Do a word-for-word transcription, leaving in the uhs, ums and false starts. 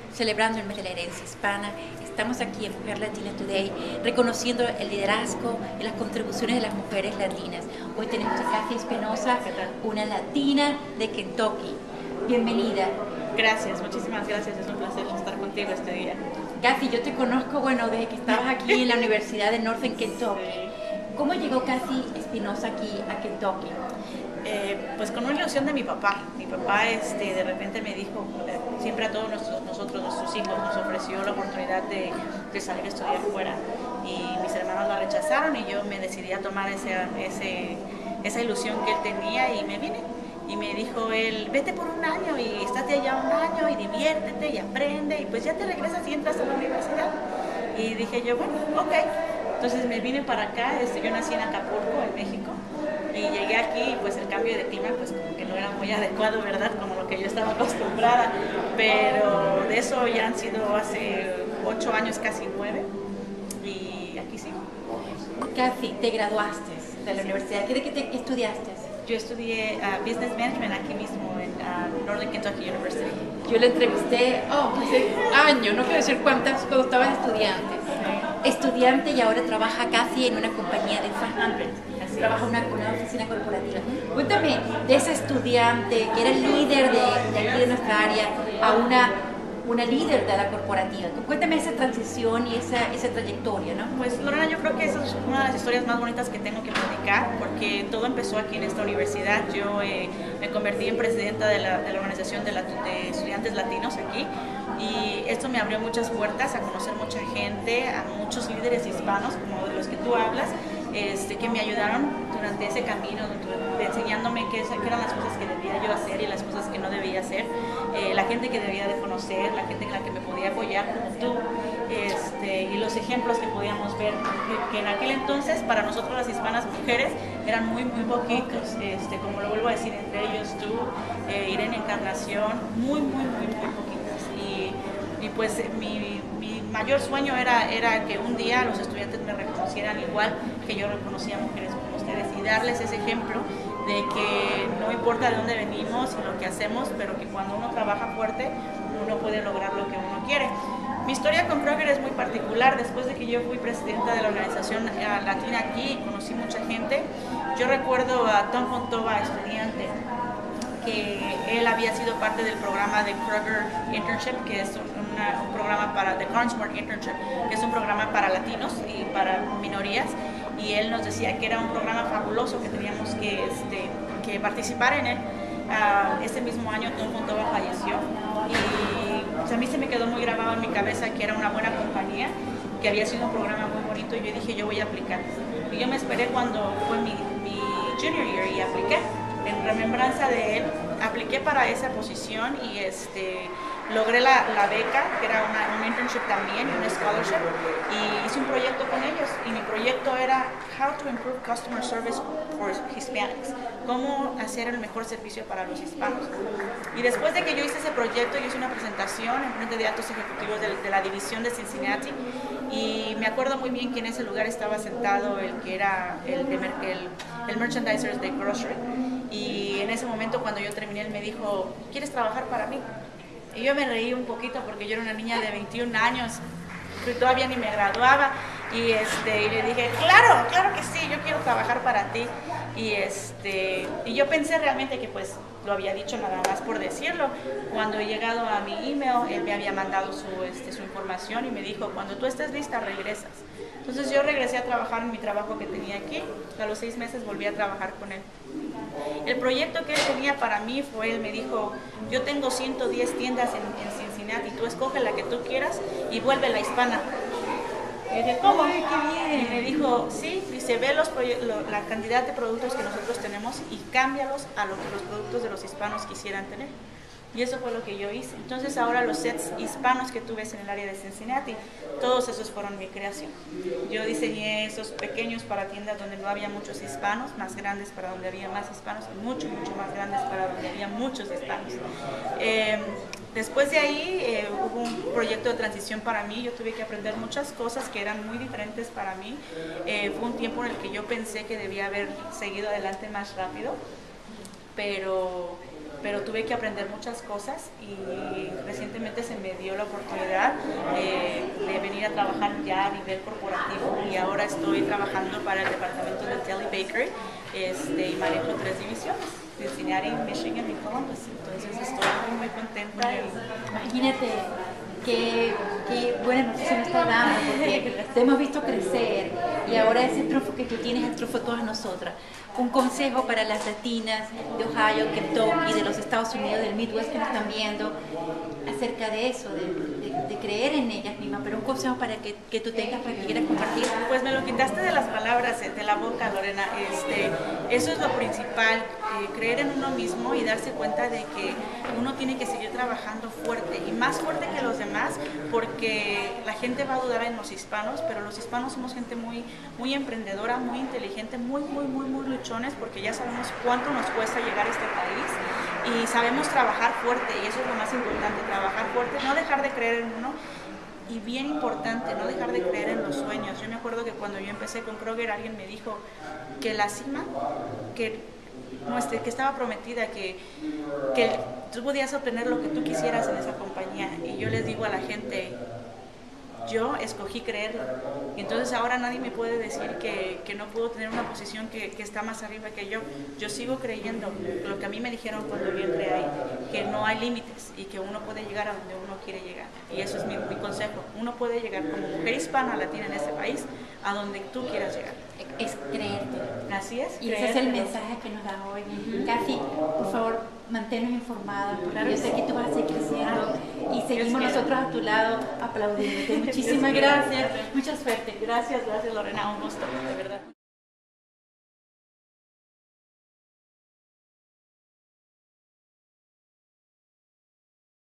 celebrando el mes de la herencia hispana. Estamos aquí en Mujer Latina Today, reconociendo el liderazgo y las contribuciones de las mujeres latinas. Hoy tenemos a Kathy Espinosa, una latina de Kentucky. Bienvenida. Gracias, muchísimas gracias. Es un placer estar contigo este día. Kathy, yo te conozco, bueno, desde que estabas aquí en la Universidad de Northern Kentucky. Sí. ¿Cómo llegó Kathy Espinosa aquí a Kentucky? Eh, pues con una ilusión de mi papá. Mi papá este, de repente me dijo, eh, siempre a todos nuestros, nosotros, nuestros hijos, nos ofreció la oportunidad de, de salir a estudiar fuera. Y mis hermanos la rechazaron y yo me decidí a tomar ese, ese, esa ilusión que él tenía y me vine. Y me dijo él, vete por un año y estate allá un año y diviértete y aprende y pues ya te regresas y entras a la universidad. Y dije yo, bueno, ok. Entonces me vine para acá, este, yo nací en Acapulco, en México, y llegué aquí y pues el cambio de clima pues como que no era muy adecuado, ¿verdad? Como lo que yo estaba acostumbrada, pero de eso ya han sido hace ocho años, casi nueve, y aquí sigo. Kathy, te graduaste de la universidad. ¿Qué, qué, qué estudiaste? Yo estudié uh, Business Management aquí mismo en uh, Northern Kentucky University. Yo la entrevisté, oh, hace años, no quiero decir cuántas, cuando estaba estudiante. Estudiante y ahora trabaja casi en una compañía de quinientos. Trabaja en una, una oficina corporativa. Cuéntame de esa estudiante que era líder de, de aquí de nuestra área a una, una líder de la corporativa. Cuéntame esa transición y esa, esa trayectoria, ¿no? Pues Lorena, yo creo que esa es una de las historias más bonitas que tengo que platicar, porque todo empezó aquí en esta universidad. Yo eh, me convertí en presidenta de la, de la organización de, la, de estudiantes latinos aquí, y esto me abrió muchas puertas a conocer mucha gente, a muchos líderes hispanos, como de los que tú hablas, este, que me ayudaron durante ese camino, enseñándome qué, qué eran las cosas que debía yo hacer y las cosas que no debía hacer, eh, la gente que debía de conocer, la gente en la que me podía apoyar como tú, este, y los ejemplos que podíamos ver, que, que en aquel entonces para nosotros las hispanas mujeres eran muy muy poquitos, este, como lo vuelvo a decir, entre ellos tú, eh, Irene Encarnación, muy muy muy muy poquitos. Y, y pues mi, mi mayor sueño era, era que un día los estudiantes me reconocieran igual que yo reconocía a mujeres como ustedes, y darles ese ejemplo de que no importa de dónde venimos y lo que hacemos, pero que cuando uno trabaja fuerte uno puede lograr lo que uno quiere. Mi historia con Kroger es muy particular. Después de que yo fui presidenta de la organización latina aquí, conocí mucha gente. Yo recuerdo a Tom Fontova, estudiante, que él había sido parte del programa de Kroger Internship, que es una, un programa para, de CarnSmart Internship, que es un programa para latinos y para minorías, y él nos decía que era un programa fabuloso, que teníamos que, este, que participar en él. Uh, ese mismo año Tom Fontova falleció, y pues, a mí se me quedó muy grabado en mi cabeza que era una buena compañía, que había sido un programa muy bonito, y yo dije, yo voy a aplicar. Y yo me esperé cuando fue mi, mi junior year y apliqué. En remembranza de él, apliqué para esa posición y este, logré la, la beca, que era una, un internship también, un scholarship, y hice un proyecto con ellos. Y mi proyecto era How to Improve Customer Service for Hispanics, cómo hacer el mejor servicio para los hispanos. Y después de que yo hice ese proyecto, yo hice una presentación en frente de altos ejecutivos de, de la división de Cincinnati, y me acuerdo muy bien que en ese lugar estaba sentado el que era el, el, el merchandiser de grocery. Y en ese momento, cuando yo terminé, él me dijo, ¿quieres trabajar para mí? Y yo me reí un poquito porque yo era una niña de veintiún años, que todavía ni me graduaba, y, este, y le dije, claro, claro que sí, yo quiero trabajar para ti. Y, este, y yo pensé realmente que pues lo había dicho nada más por decirlo. Cuando he llegado a mi email, él me había mandado su, este, su información y me dijo, cuando tú estés lista, regresas. Entonces yo regresé a trabajar en mi trabajo que tenía aquí. A los seis meses volví a trabajar con él. El proyecto que él tenía para mí fue, él me dijo, yo tengo ciento diez tiendas en, en Cincinnati, tú escoge la que tú quieras y vuelve la hispana. Y dije, ¿cómo? ¡Ay, qué bien! Y me dijo, sí, dice, ve los lo, la cantidad de productos que nosotros tenemos y cámbialos a lo que los productos de los hispanos quisieran tener. Y eso fue lo que yo hice. Entonces ahora los sets hispanos que tú ves en el área de Cincinnati, todos esos fueron mi creación. Yo diseñé esos pequeños para tiendas donde no había muchos hispanos, más grandes para donde había más hispanos, y mucho, mucho más grandes para donde había muchos hispanos. Eh, después de ahí eh, hubo un proyecto de transición para mí. Yo tuve que aprender muchas cosas que eran muy diferentes para mí. Eh, fue un tiempo en el que yo pensé que debía haber seguido adelante más rápido, pero pero tuve que aprender muchas cosas y recientemente se me dio la oportunidad eh, de venir a trabajar ya a nivel corporativo y ahora estoy trabajando para el departamento de Deli Bakery este, y manejo tres divisiones, Cincinnati, Michigan y Columbus, entonces estoy muy, muy contenta. Y... Imagínate qué, qué buena noticia me estás dando, porque te hemos visto crecer y ahora ese triunfo que tú tienes es el triunfo de todas nosotras. Un consejo para las latinas de Ohio, Kentucky, de los Estados Unidos, del Midwest que nos están viendo, acerca de eso, de, de, de creer en ellas mismas, pero un consejo para que, que tú tengas, para que quieras compartir. Pues me lo quitaste de las palabras, de la boca, Lorena. Este, eso es lo principal, eh, creer en uno mismo y darse cuenta de que uno tiene que seguir trabajando fuerte y más fuerte que los demás, porque la gente va a dudar en los hispanos, pero los hispanos somos gente muy, muy emprendedora, muy inteligente, muy, muy, muy, muy luchones, porque ya sabemos cuánto nos cuesta llegar a este país y sabemos trabajar fuerte, y eso es lo más importante, trabajar fuerte, no dejar de creer en uno. Y bien importante, no dejar de creer en los sueños. Yo me acuerdo que cuando yo empecé con Kroger, alguien me dijo que la cima, que, nuestra, que estaba prometida, que, que tú podías obtener lo que tú quisieras en esa compañía. Y yo les digo a la gente, yo escogí creerlo. Y entonces ahora nadie me puede decir que, que no puedo tener una posición que, que está más arriba que yo. Yo sigo creyendo lo que a mí me dijeron cuando yo entré ahí, que no hay límites y que uno puede llegar a donde uno quiere llegar. Y eso es mi, mi consejo. Uno puede llegar como mujer hispana latina en este país a donde tú quieras llegar. Es creerte. Así es. Y ese es el mensaje que nos das hoy. Uh-huh. Kathy, por favor, manténnos informadas, porque claro, yo sé que tú vas a seguir creciendo y seguimos nosotros a tu lado aplaudiéndote. Muchísimas gracias. Mucha suerte. Gracias, gracias Lorena, un gusto, de verdad.